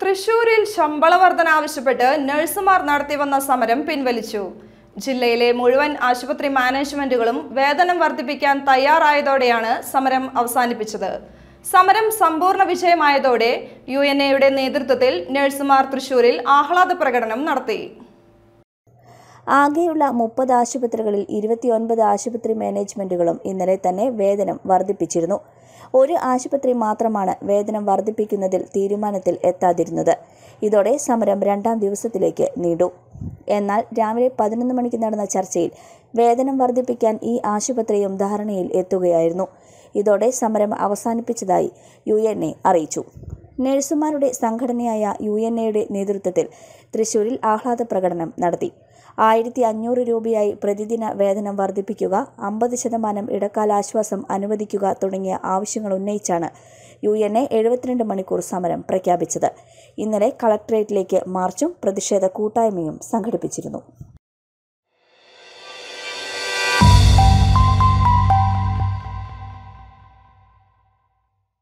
തൃശൂരിൽ ശമ്പള വർധന ആവശ്യപ്പെട്ട് നഴ്സുമാർ നടത്തിവന്ന സമരം പിൻവലിച്ചു. ജില്ലയിലെ മുഴുവൻ ആശുപത്രി മാനേജ്മെന്റുകളും വേതനം വർദ്ധിപ്പിക്കാൻ തയ്യാറായതോടെയാണ് സമരം അവസാനിപ്പിച്ചത്. സമരം സമ്പൂർണ്ണ വിജയമായതോടെ എൻ.എയുടെ നേതൃത്വത്തിൽ നഴ്സുമാർ തൃശൂരിൽ ആഹ്ലാദ പ്രകടനം നടത്തി. ആകെയുള്ള 30 ആശുപത്രികളിൽ 29 ആശുപത്രി മാനേജ്മെന്റുകളും ഇന്നലെ തന്നെ വേതനം വർദ്ധിപ്പിച്ചിരുന്നു. ഒരു ആശുപത്രി മാത്രമാണ് വേതനം വർദ്ധിപ്പിക്കുന്നതിൽ തീരുമാനത്തിൽ എത്താതിരുന്നത്. ഇതോടെ സമരം 2ാം ദിവസത്തിലേക്ക് നീണ്ടു. എന്നാൽ രാവിലെ 11 മണിക്ക് നടന്ന ചർച്ചയിൽ വേതനം വർദ്ധിപ്പിക്കാൻ ഈ ആശുപത്രിയും ധാരണയിൽ എത്തുകയായിരുന്നു. ഇതോടെ സമരം അവസാനിപ്പിച്ചതായി എൻ.എ അറിയിച്ചു. നഴ്സുമാരുടെ സംഘടനയായ എൻ.എയുടെ നേതൃത്വത്തിൽ തൃശൂരിൽ ആഹ്ലാദ പ്രകടനം നടത്തി. 1500 രൂപയായി പ്രതിദിന വേതനം വർദ്ധിപ്പിക്കുക, 50% ഇടക്കാലാശ്വാസം അനുവദിക്കുക തുടങ്ങിയ ആവശ്യങ്ങൾ ഉന്നയിച്ചാണ് എൻ.എ 72 മണിക്കൂർ സമരം പ്രഖ്യാപിച്ചത്. ഇന്നലെ കളക്ടറേറ്റിലേക്ക് മാർച്ചും പ്രതിഷേധ കൂട്ടായ്മയും സംഘടിപ്പിച്ചിരുന്നു.